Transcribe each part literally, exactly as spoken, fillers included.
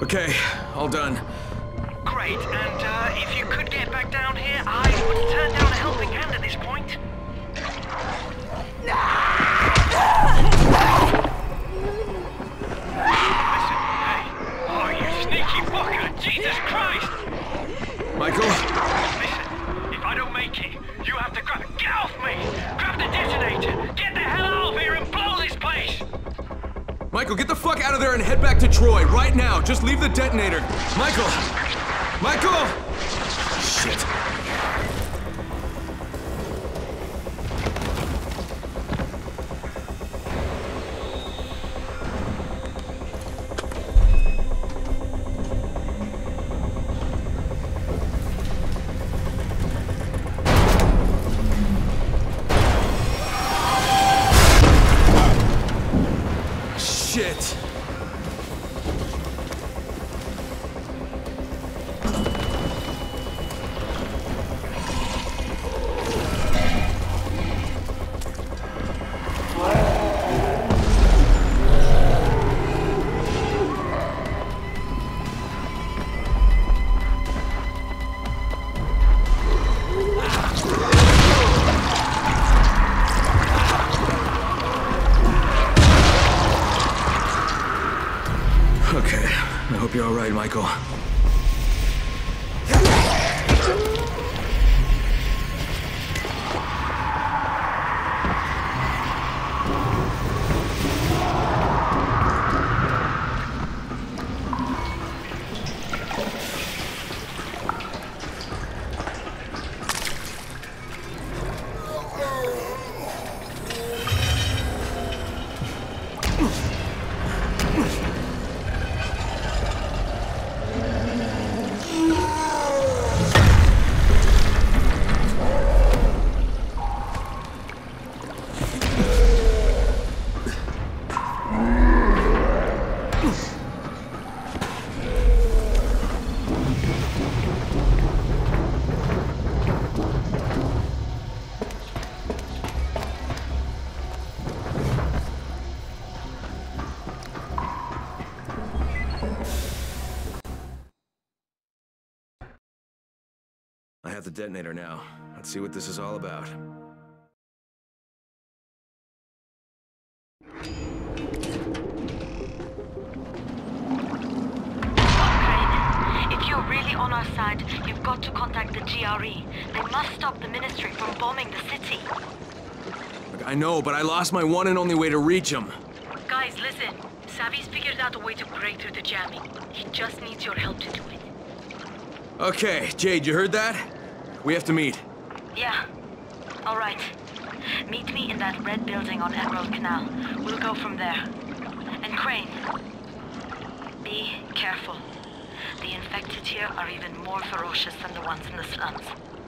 Okay, all done. Great, and uh, if you could get back down here, I would turn down a helping hand at this point. Listen, hey. Oh, you sneaky fucker! Jesus Christ! Michael? Listen, if I don't make it, you have to grab it. Get off me! Grab the detonator! Get the hell out of here and blow this place! Michael, get the fuck out of there and head back to Troy, right now! Just leave the detonator! Michael! Michael! Shit. Shit. Okay, I hope you're all right, Michael. I have the detonator now. Let's see what this is all about. If you're really on our side, you've got to contact the G R E. They must stop the Ministry from bombing the city. Look, I know, but I lost my one and only way to reach him. Guys, listen. Savvy's figured out a way to break through the jamming. He just needs your help to do it. Okay, Jade, you heard that? We have to meet. Yeah. All right. Meet me in that red building on Emerald Canal. We'll go from there. And Crane, be careful. The infected here are even more ferocious than the ones in the slums.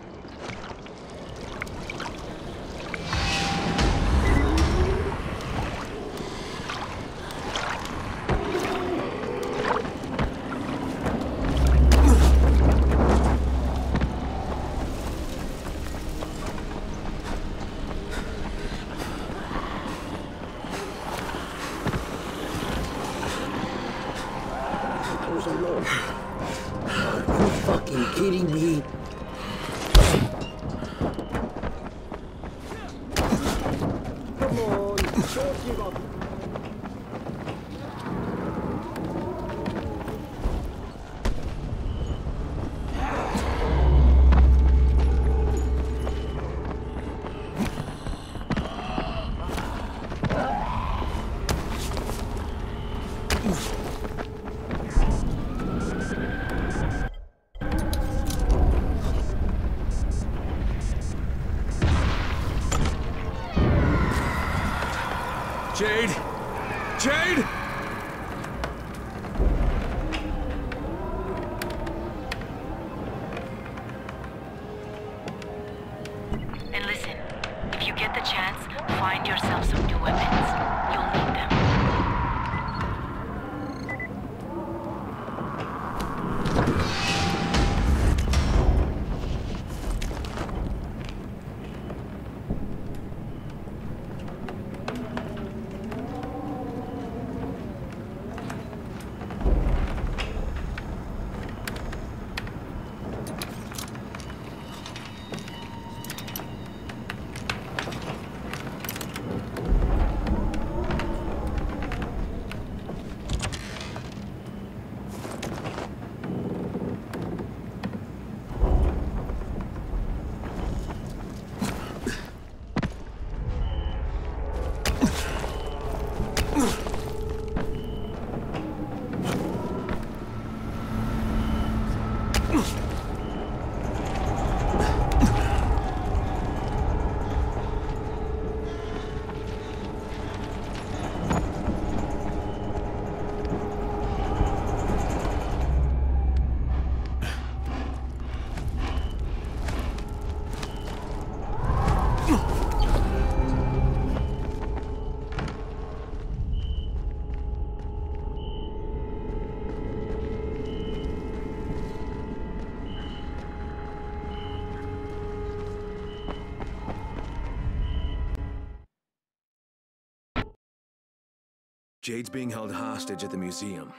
Are you fucking kidding me? Come on, don't give up. Jade! Jade! And listen, if you get the chance, find yourself some new weapons. You'll need them. Jade's being held hostage at the museum.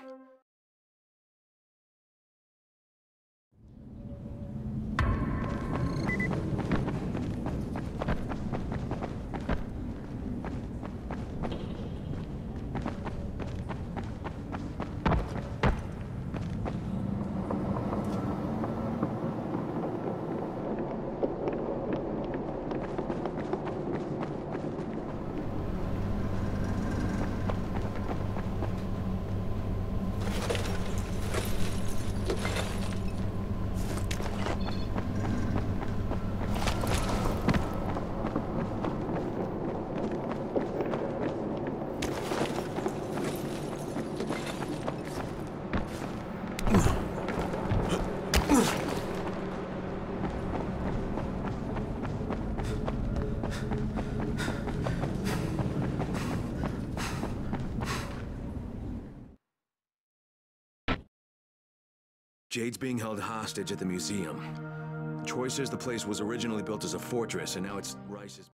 Jade's being held hostage at the museum. Troy says the place was originally built as a fortress, and now it's Rice's.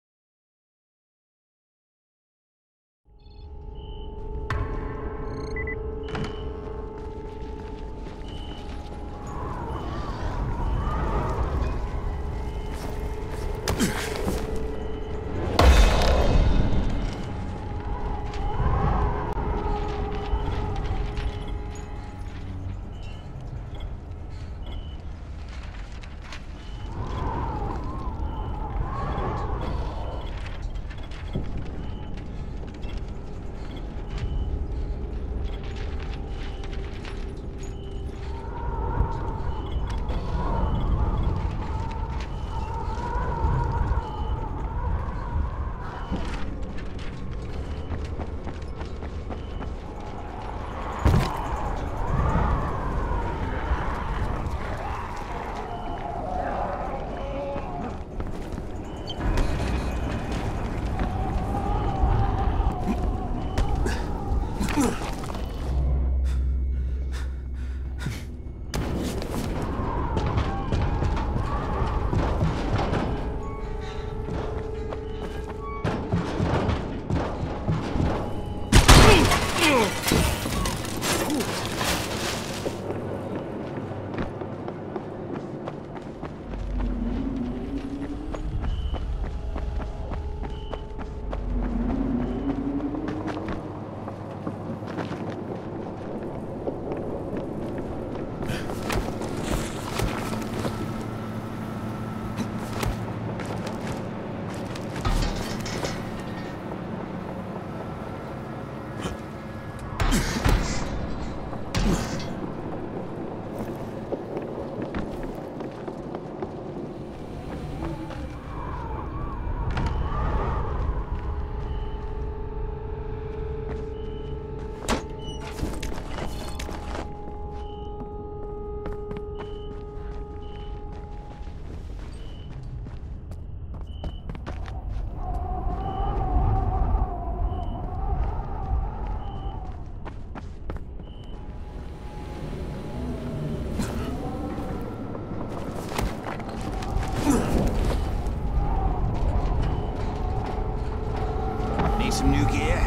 Some new gear?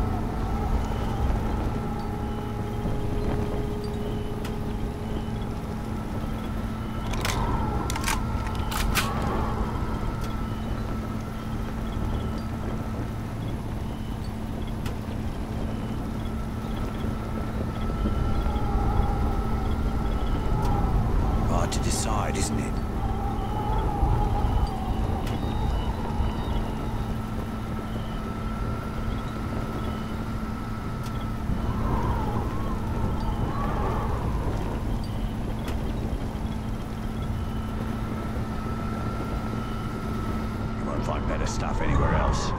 Hard to decide, isn't it? Find better stuff anywhere else.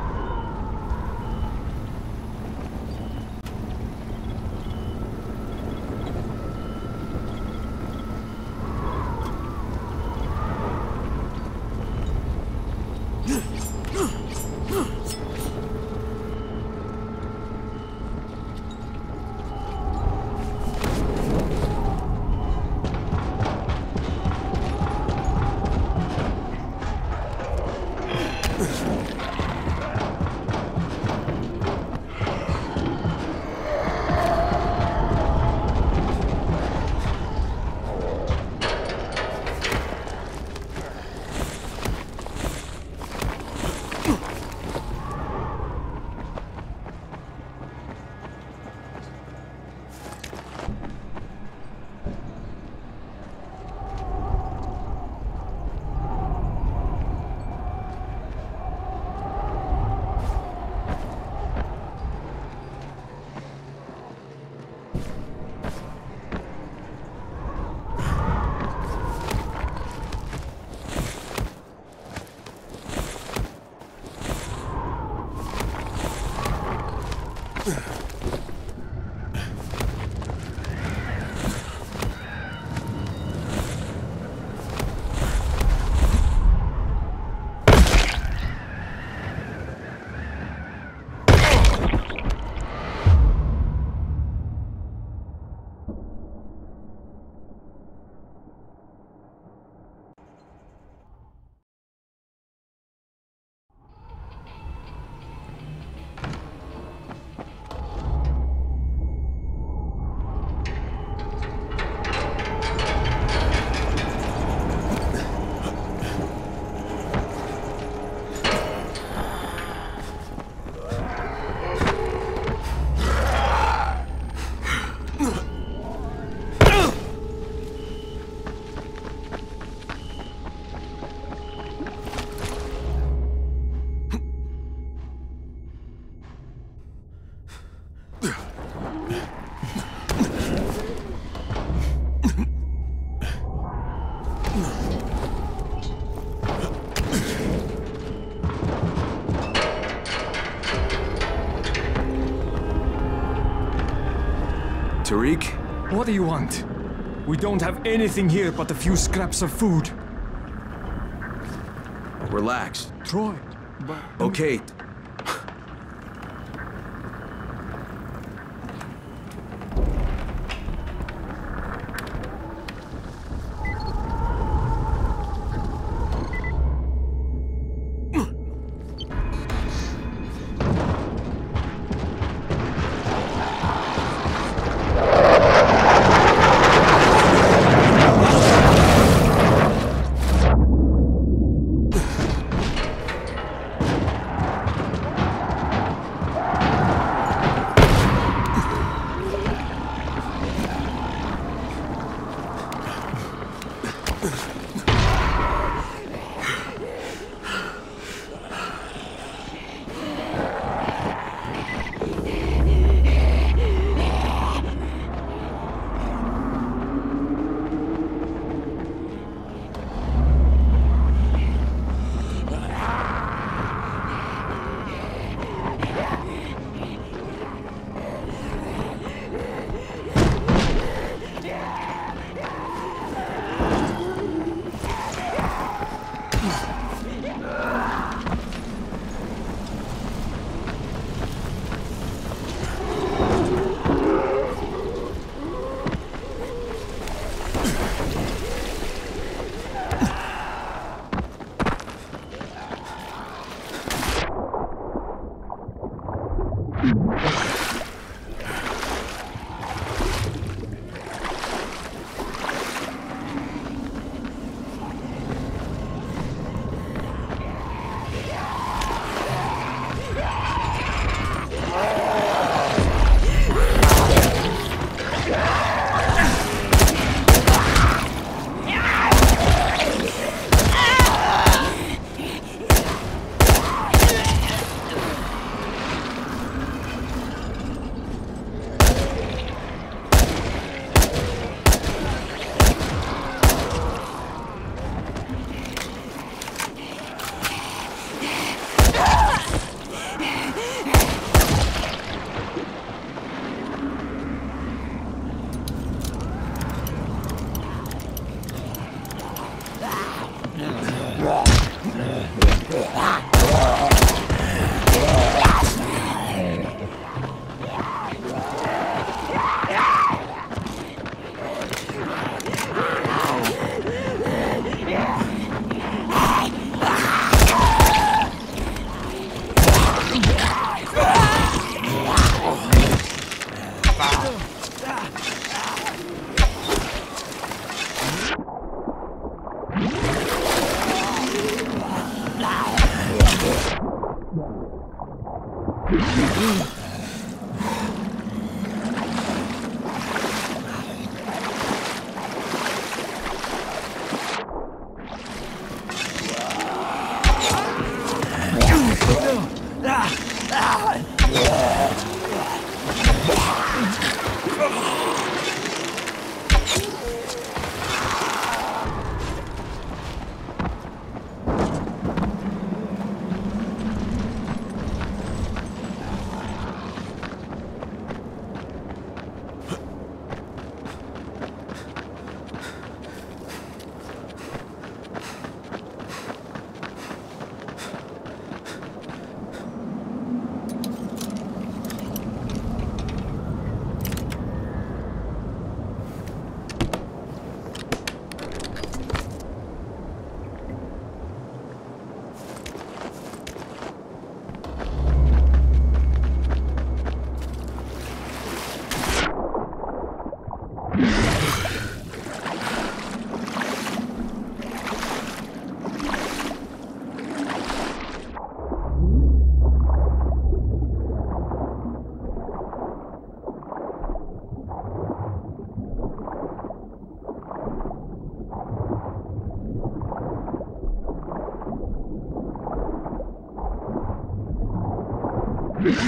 Tariq? What do you want? We don't have anything here but a few scraps of food. Relax. Troy, but... Okay.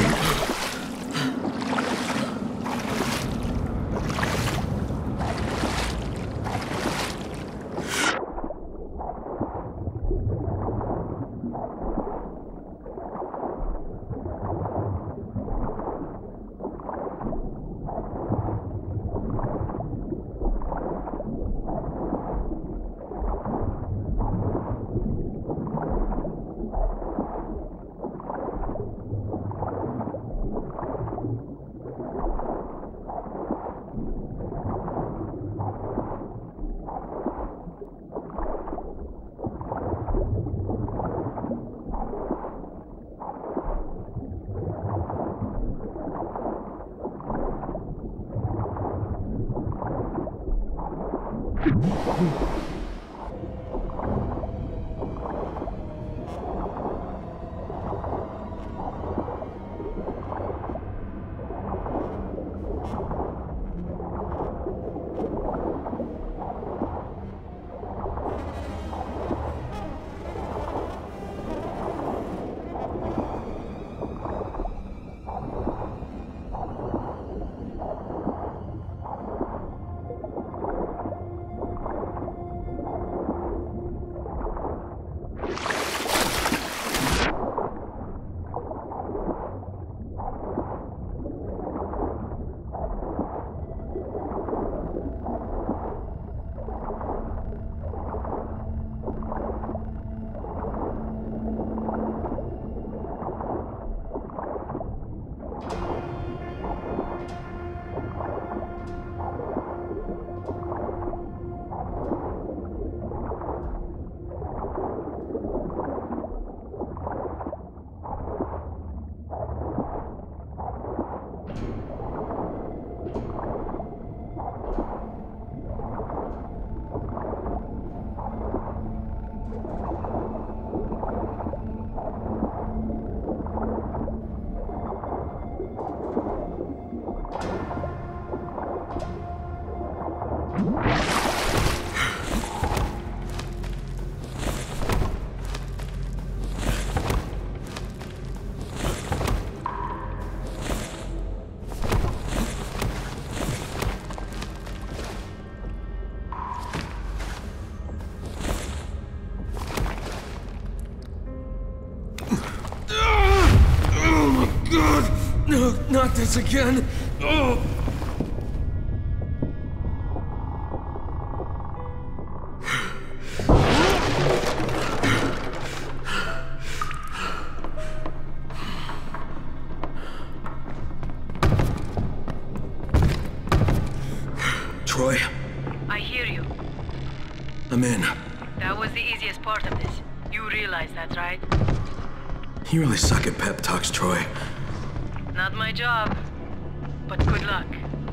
No, not this again. Oh. Troy? I hear you. I'm in. That was the easiest part of this. You realize that, right? You really suck at pep talks, Troy. Not my job, but good luck.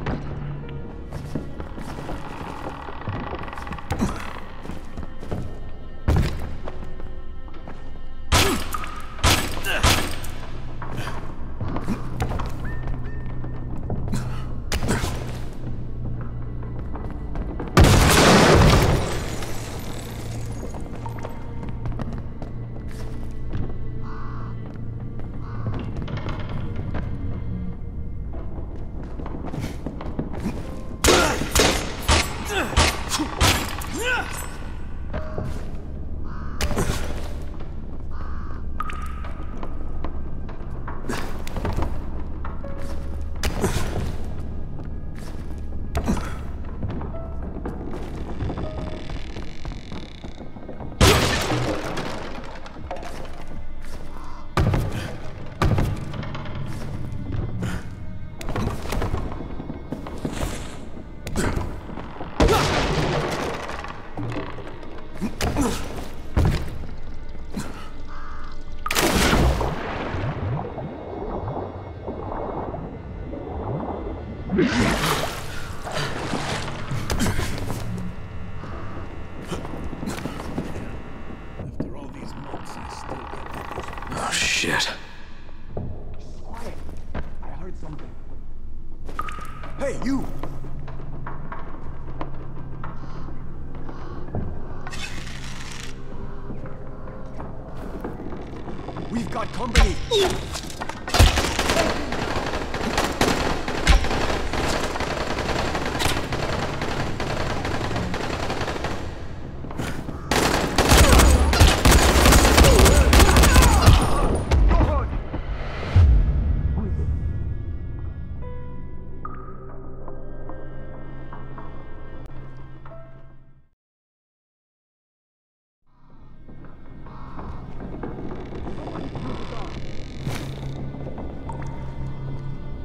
Oh, shit. Quiet. I heard something. Hey, you! We've got company!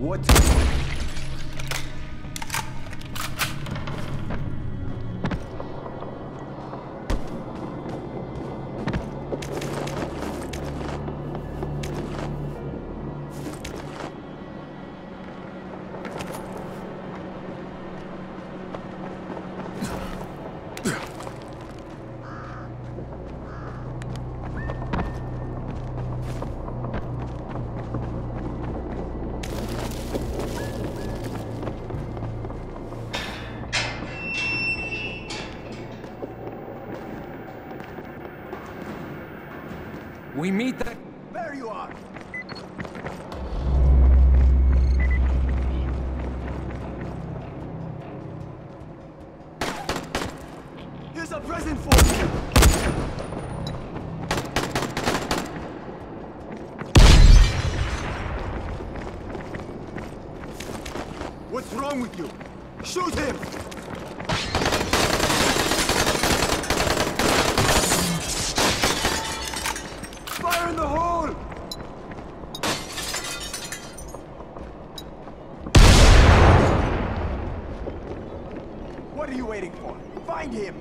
What? We meet that. There you are! Here's a present for you! What's wrong with you? Shoot him! Fire in the hole! What are you waiting for? Find him!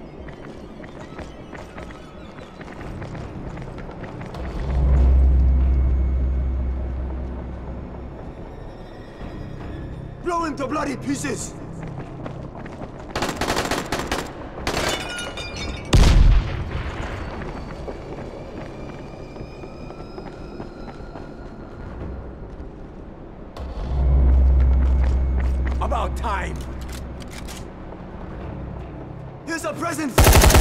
Blow him to bloody pieces! About time! Here's a present!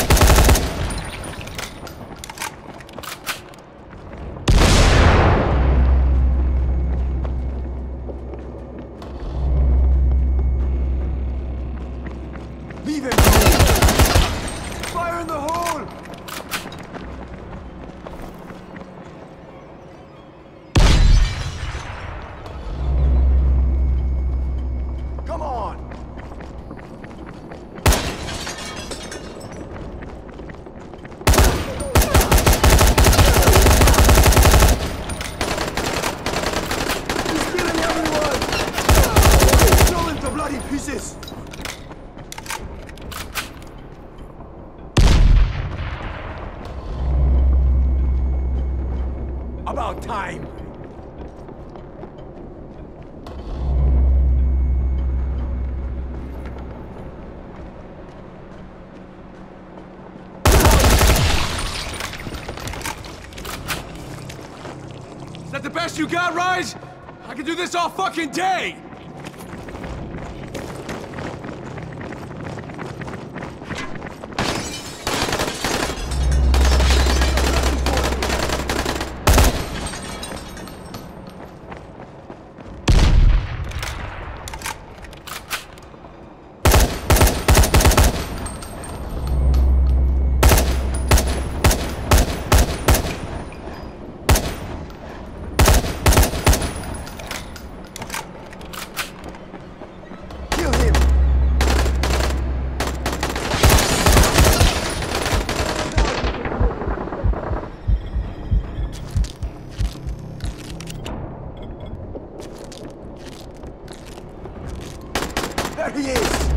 Leave him! Fire in the hole! Come on! He's killing everyone! Throw him to bloody pieces! About time! Is that the best you got, Rise? I could do this all fucking day! Kill him! There he is!